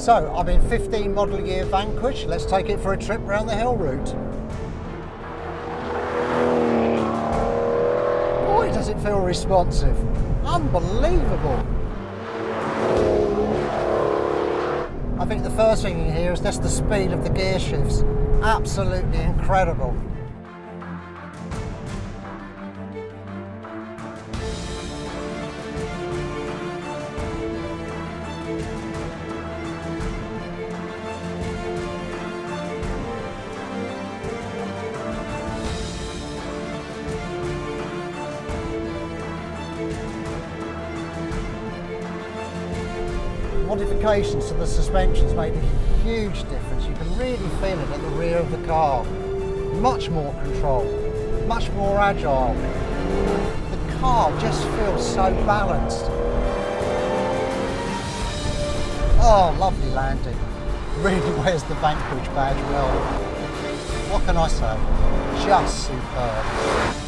So I'm in 15 model year Vanquish. Let's take it for a trip around the hill route. Boy, does it feel responsive. Unbelievable. I think the first thing in here is just the speed of the gear shifts. Absolutely incredible. Modifications to the suspensions made a huge difference. You can really feel it at the rear of the car. Much more control, much more agile. The car just feels so balanced. Oh, lovely landing. Really wears the Vanquish badge well. What can I say? Just superb.